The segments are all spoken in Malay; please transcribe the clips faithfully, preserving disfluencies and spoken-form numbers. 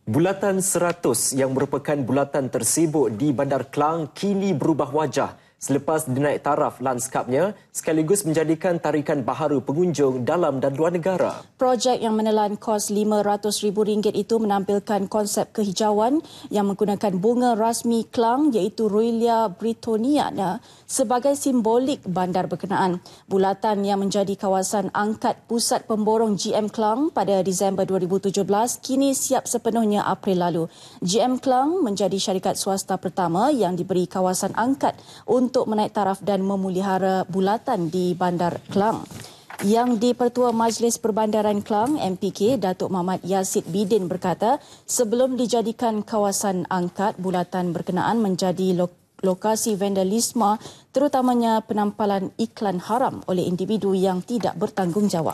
Bulatan seratus yang merupakan bulatan tersibuk di Bandar Klang kini berubah wajah selepas dinaik taraf lanskapnya sekaligus menjadikan tarikan baharu pengunjung dalam dan luar negara. Projek yang menelan kos lima ratus ribu ringgit itu menampilkan konsep kehijauan yang menggunakan bunga rasmi Klang iaitu Ruelia britoniana sebagai simbolik bandar berkenaan. Bulatan yang menjadi kawasan angkat pusat pemborong G M Klang pada Disember dua ribu tujuh belas kini siap sepenuhnya April lalu. G M Klang menjadi syarikat swasta pertama yang diberi kawasan angkat untuk menaik taraf dan memelihara bulatan di Bandar Klang. Yang di-Pertua Majlis Perbandaran Klang M P K Datuk Muhammad Yasid Bidin berkata sebelum dijadikan kawasan angkat, bulatan berkenaan menjadi lok lokasi vandalisme terutamanya penampalan iklan haram oleh individu yang tidak bertanggungjawab.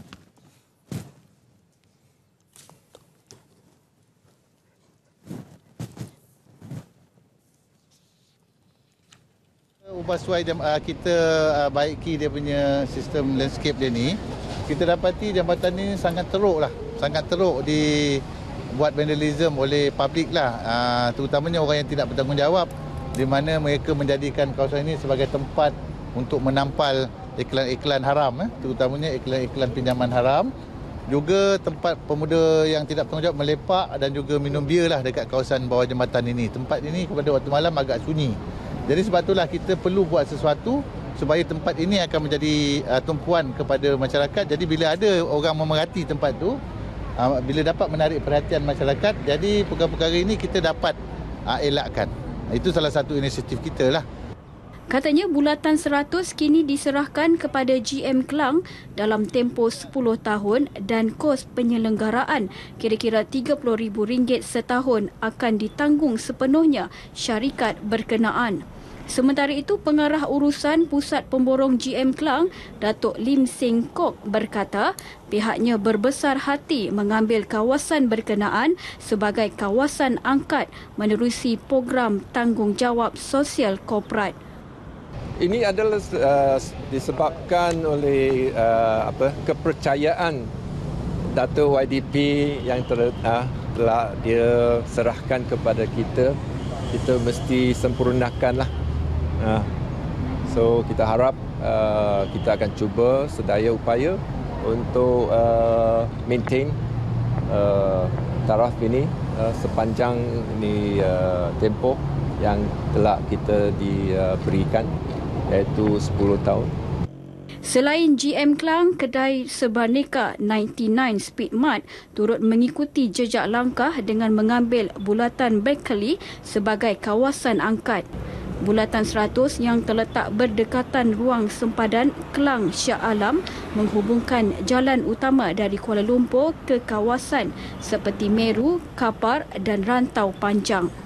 Ubah suai kita baiki dia punya sistem landscape dia ni, kita dapati jambatan ni sangat teruk lah, sangat teruk dibuat vandalism oleh publik lah, terutamanya orang yang tidak bertanggungjawab, di mana mereka menjadikan kawasan ini sebagai tempat untuk menampal iklan-iklan haram, terutamanya iklan-iklan pinjaman haram. Juga tempat pemuda yang tidak bertanggungjawab melepak dan juga minum bir lah dekat kawasan bawah jambatan ini. Tempat ini kepada waktu malam agak sunyi. Jadi sebab itulah kita perlu buat sesuatu supaya tempat ini akan menjadi uh, tumpuan kepada masyarakat. Jadi bila ada orang memerhati tempat tu, uh, bila dapat menarik perhatian masyarakat, jadi perkara-perkara ini kita dapat uh, elakkan. Itu salah satu inisiatif kita lah. Katanya bulatan seratus kini diserahkan kepada G M Klang dalam tempoh sepuluh tahun dan kos penyelenggaraan kira-kira tiga puluh ribu ringgit setahun akan ditanggung sepenuhnya syarikat berkenaan. Sementara itu, pengarah urusan Pusat Pemborong G M Klang, Datuk Lim Seng Kok berkata pihaknya berbesar hati mengambil kawasan berkenaan sebagai kawasan angkat menerusi program tanggungjawab sosial korporat. Ini adalah uh, disebabkan oleh uh, apa kepercayaan Dato' Y D P yang ter, uh, telah dia serahkan kepada kita. Kita mesti sempurnakanlah. Uh, so kita harap uh, kita akan cuba sedaya upaya untuk uh, maintain uh, taraf ini uh, sepanjang ini uh, tempoh yang telah kita diberikan, iaitu sepuluh tahun. Selain G M Klang, kedai Sebaneka sembilan puluh sembilan Speedmart turut mengikuti jejak langkah dengan mengambil bulatan Beckley sebagai kawasan angkat. Bulatan seratus yang terletak berdekatan ruang sempadan Klang Shah Alam menghubungkan jalan utama dari Kuala Lumpur ke kawasan seperti Meru, Kapar dan Rantau Panjang.